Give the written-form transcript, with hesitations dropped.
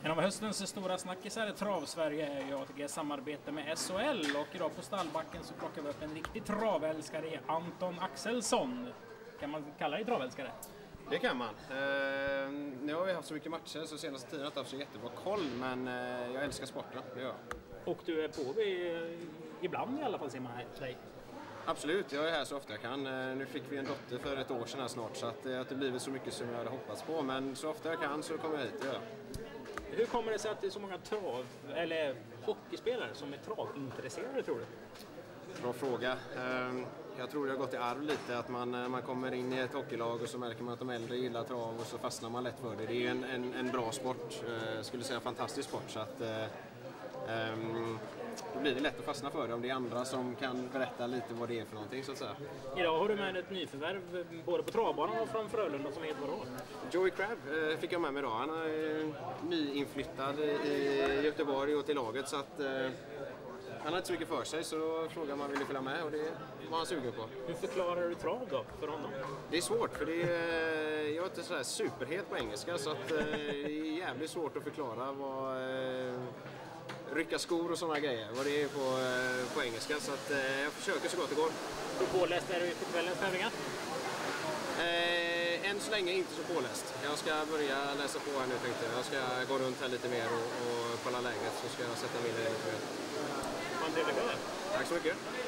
En av höstens stora snackisar i Trav-Sverige är ju ATGs samarbete med SHL, och idag på stallbacken så plockar vi upp en riktig travälskare, Anton Axelsson. Kan man kalla dig travälskare? Det kan man. Nu har vi haft så mycket matcher så senaste tiden har jag inte haft så jättebra koll, men jag älskar sporten, det gör jag. Och du är på ibland i alla fall, ser man här dig. Absolut, jag är här så ofta jag kan. Nu fick vi en dotter för ett år sedan här snart, så att det har inte blivit så mycket som jag hade hoppats på, men så ofta jag kan så kommer jag hit, ja. Hur kommer det sig att det är så många hockeyspelare som är travintresserade, tror du? Bra fråga. Jag tror det har gått i arv lite, att man kommer in i ett hockeylag och så märker man att de äldre gillar trav och så fastnar man lätt för det. Det är ju en bra sport, skulle säga en fantastisk sport, så att då blir det lätt att fastna för det om det är andra som kan berätta lite vad det är för någonting, så att säga. Idag har du med ett nyförvärv både på travbanan och från Frölunda som heter vadå? Joey Crabb fick jag med mig idag. Han är nyinflyttad i Göteborg och till laget, så att han har inte så mycket för sig, så då frågade man om han ville följa med och det var han sugen på. Hur förklarar du trav då för honom? Det är svårt, för jag är inte sådär superhet på engelska, så att det är jävligt svårt att förklara vad rycka skor och sådana grejer, vad det är på engelska, så att jag försöker så gott det går. Hur påläst är du på kvällens tävlingar? Än så länge inte så påläst. Jag ska börja läsa på här nu, tänkte jag. Jag ska gå runt här lite mer och kolla läget, så ska jag sätta mig in i det lite mer. Man trevlig kväll. Tack så mycket.